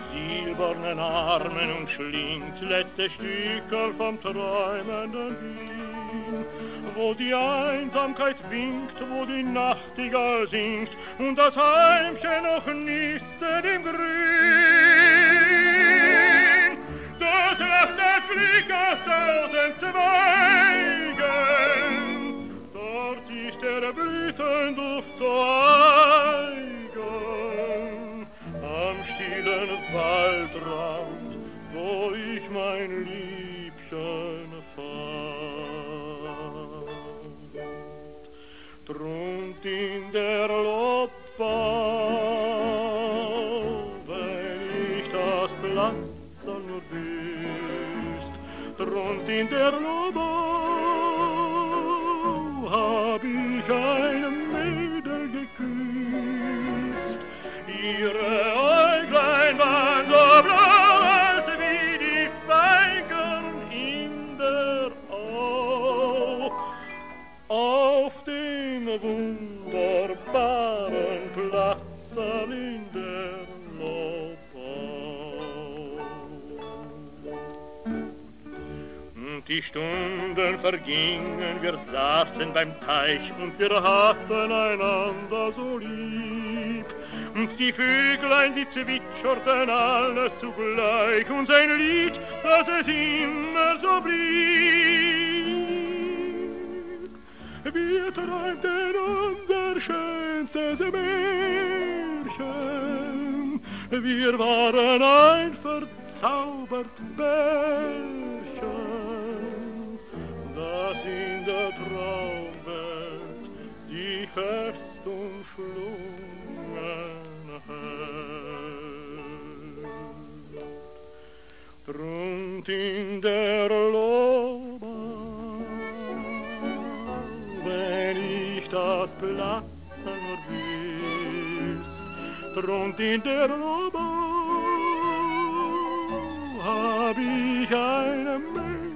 silbernen Armen und schlingt letzte Stückel vom träumenden Wien, wo die Einsamkeit winkt, wo die Nachtigall singt und das Heimchen noch nistet im Grün. Dort lacht das Glück aus 1000 Zweigen, dort ist der Blütenduft so eigen, am stillen Waldrand, wo ich mein Liebchen fand. Drunt in der Lobau, wenn ich das Platzel nur wüsst, drunt in der Lobau, hab ich ein Mädel geküsst. Ihre Äuglein waren so blau, als wie die Feigen in der Au. Auf den wunderbaren Platzel in der Lobau. Die Stunden vergingen, wir saßen beim Teich und wir hatten einander so lieb. Und die Vöglein, sie zwitscherten alle zugleich und sein Lied, dass es immer so blieb. Wir träumten unser schönstes Märchen, wir waren ein verzaubert Bärchen, das in der Traumwelt die fest umschlungen hält. Drunt in der Lobau, wenn ich das Platzel nur wüsst, drunt in der Lobau, hab ich eine Mädchen